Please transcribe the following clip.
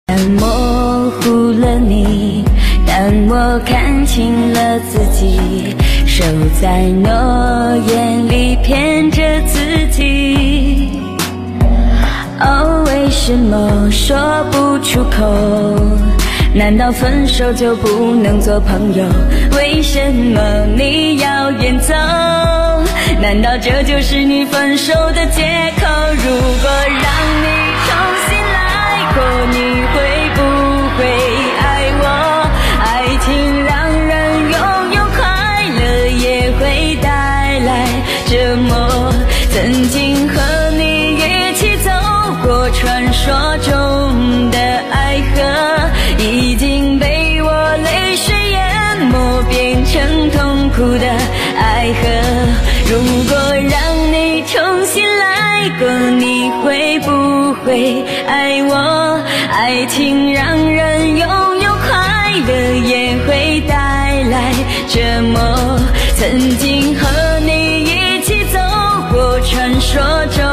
模糊了你，但我看清了自己，守在诺言里骗着自己。哦，为什么说不出口？难道分手就不能做朋友？为什么你要远走？难道这就是你分手的借口？如果让你重新来过，你会不会爱我？爱情让人拥有快乐，也会带来折磨。曾经和你一起走过传说中的爱河，已经被我泪水淹没，变成痛苦的爱河。如果让你重新来过，你会不会爱我？爱情让人拥有快乐，也会带来折磨。曾经和你一起走过传说中